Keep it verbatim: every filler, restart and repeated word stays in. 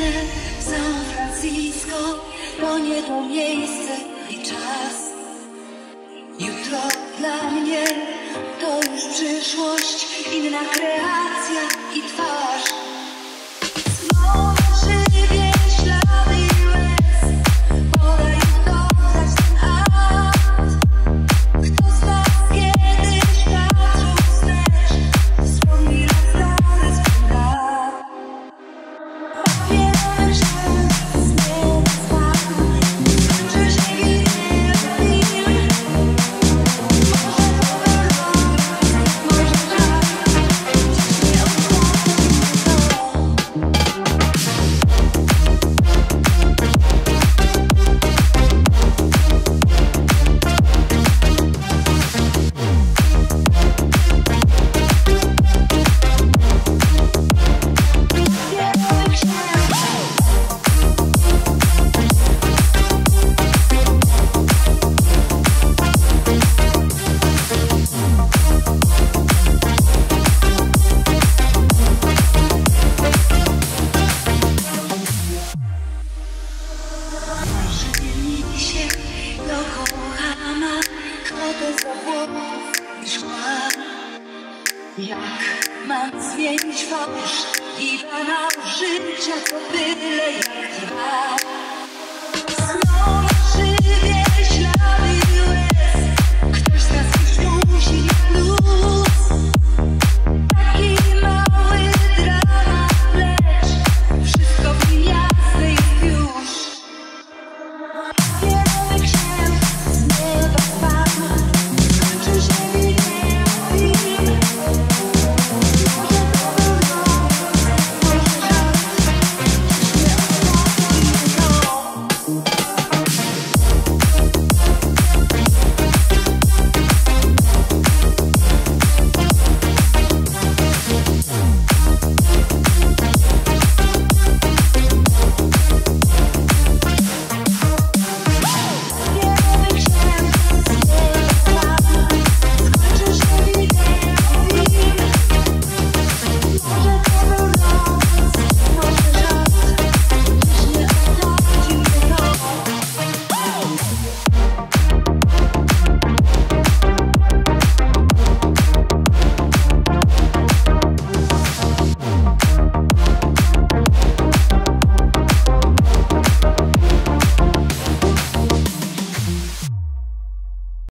San Francisco to nie to miejsce i czas. Jutro dla mnie to już przyszłość, inna kreacja i twarz. Znowu żywie ślady łez, pora już dodać ten akt. Kto z nas kiedyś patrzył wstecz, wspomni raz stary swój lat. Wiem, że zmienię smak, że się wiele chwil. Może powrót, może żal, dziś nie odchodzi to. Przyjmij się Yokohama, wodę z obłoków i szkła. Jak mam zmienić fałsz i banał życia, to byle jak trwa.